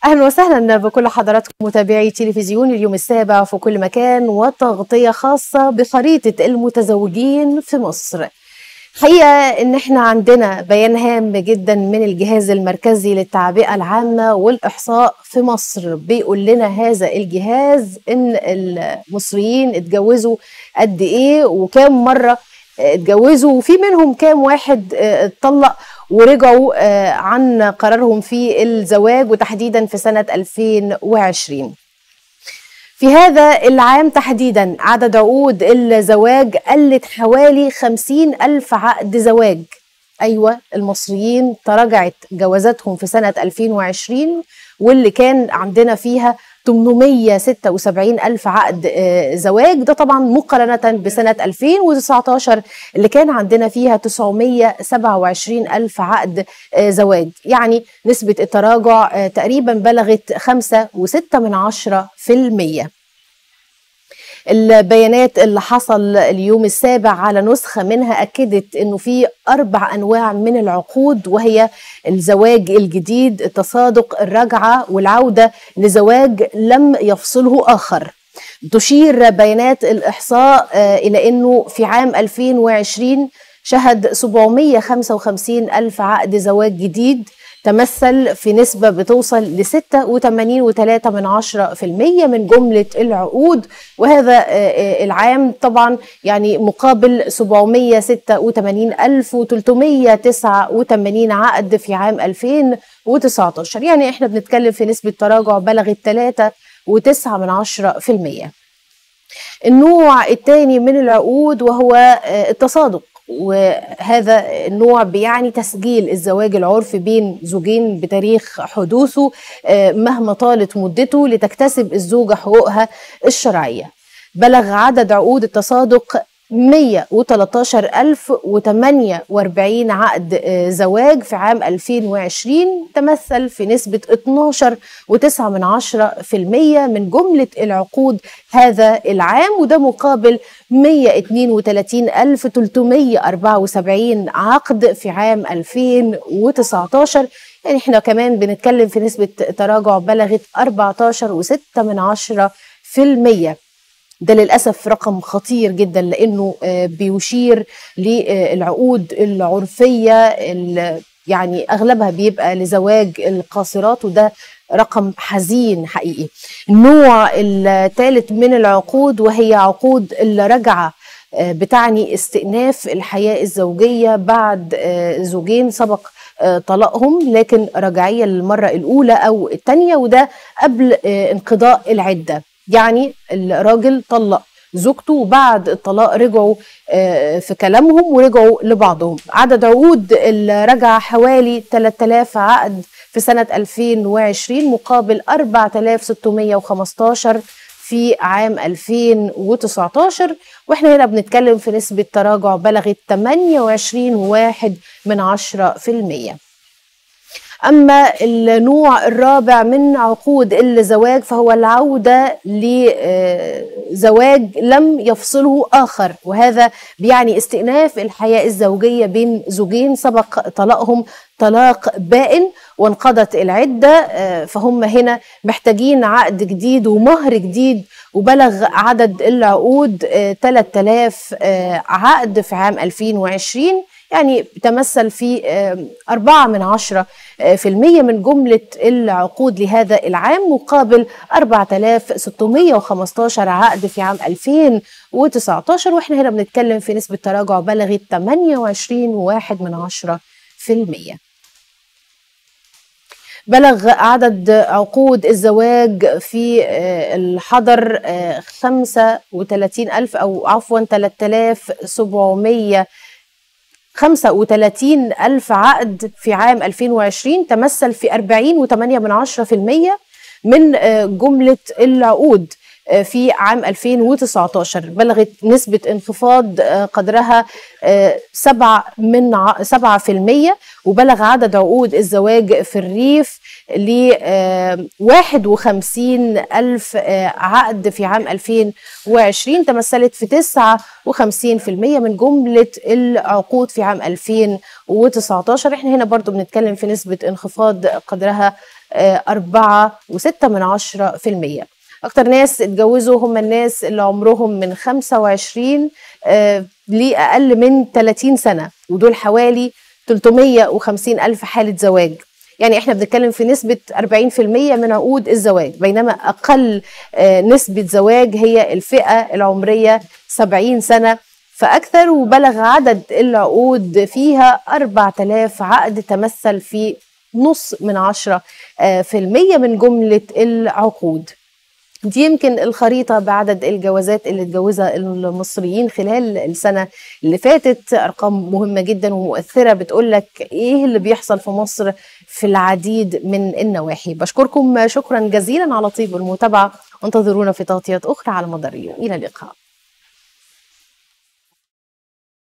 أهلا وسهلا بكل حضراتكم متابعي تلفزيون اليوم السابع في كل مكان، وتغطية خاصة بخريطة المتزوجين في مصر. حقيقة إن إحنا عندنا بيان هام جدا من الجهاز المركزي للتعبئة العامة والإحصاء في مصر، بيقول لنا هذا الجهاز إن المصريين اتجوزوا قد إيه وكام مرة اتجوزوا، وفي منهم كام واحد اتطلق ورجعوا عن قرارهم في الزواج، وتحديدا في سنة 2020. في هذا العام تحديدا عدد عقود الزواج قلت حوالي 50,000 عقد زواج. أيوة، المصريين تراجعت جوازاتهم في سنة 2020 واللي كان عندنا فيها 876,000 عقد زواج، ده طبعا مقارنة بسنة 2019 اللي كان عندنا فيها 927,000 عقد زواج. يعني نسبة التراجع تقريبا بلغت 5.6%. البيانات اللي حصل اليوم السابع على نسخة منها أكدت أنه في 4 أنواع من العقود، وهي الزواج الجديد، التصادق، الرجعة، والعودة لزواج لم يفصله آخر. تشير بيانات الإحصاء إلى أنه في عام 2020 شهد 755,000 عقد زواج جديد، تمثل في نسبة بتوصل ل 86.3% من جملة العقود، وهذا العام طبعا يعني مقابل 786,389 عقد في عام 2019. يعني احنا بنتكلم في نسبة تراجع بلغت 3.9%. النوع الثاني من العقود وهو التصادق، وهذا النوع بيعني تسجيل الزواج العرفي بين زوجين بتاريخ حدوثه مهما طالت مدته لتكتسب الزوجة حقوقها الشرعية. بلغ عدد عقود التصادق 113,048 عقد زواج في عام 2020، تمثل في نسبة 12.9% من جملة العقود هذا العام، وده مقابل 132,374 عقد في عام 2019. يعني احنا كمان بنتكلم في نسبة تراجع بلغت 14.6%. ده للأسف رقم خطير جدا، لأنه بيشير للعقود العرفية يعني أغلبها بيبقى لزواج القاصرات، وده رقم حزين حقيقي. النوع الثالث من العقود وهي عقود الرجعة، بتعني استئناف الحياة الزوجية بعد زوجين سبق طلاقهم لكن رجعية للمرة الأولى أو الثانية، وده قبل انقضاء العدة. يعني الراجل طلق زوجته وبعد الطلاق رجعوا في كلامهم ورجعوا لبعضهم. عدد عقود الرجعة حوالي 3,000 عقد في سنة 2020 مقابل 4,615 في عام 2019، واحنا هنا بنتكلم في نسبة تراجع بلغت 28.1%. أما النوع الرابع من عقود الزواج فهو العودة لزواج لم يفصله آخر، وهذا بيعني استئناف الحياة الزوجية بين زوجين سبق طلاقهم طلاق بائن وانقضت العدة، فهم هنا محتاجين عقد جديد ومهر جديد، وبلغ عدد العقود 3,000 عقد في عام 2020، يعني تمثل في 4% من جملة العقود لهذا العام مقابل 4,615 عقد في عام 2019، واحنا هنا بنتكلم في نسبة تراجع بلغت 28.1%. بلغ عدد عقود الزواج في الحضر 35,000 أو عفوا 3,735,000 عقد في عام 2020، تمثل في 40.8% من جملة العقود. في عام 2019 بلغت نسبة انخفاض قدرها 7%، وبلغ عدد عقود الزواج في الريف ل 51 ألف عقد في عام 2020، تمثلت في 59% من جملة العقود في عام 2019. احنا هنا برضو بنتكلم في نسبة انخفاض قدرها 4.6%. أكتر ناس اتجوزوا هم الناس اللي عمرهم من 25 لأقل من 30 سنة، ودول حوالي 350 ألف حالة زواج. يعني احنا بنتكلم في نسبة 40% من عقود الزواج، بينما أقل نسبة زواج هي الفئة العمرية 70 سنة فأكثر، وبلغ عدد العقود فيها 4000 عقد، تمثل في 0.5% من جملة العقود. دي يمكن الخريطة بعدد الجوازات اللي اتجوزها المصريين خلال السنة اللي فاتت. أرقام مهمة جدا ومؤثرة بتقولك إيه اللي بيحصل في مصر في العديد من النواحي. بشكركم شكرا جزيلا على طيب المتابعة، وانتظرونا في تغطيات أخرى على مدار اليوم. إلى اللقاء.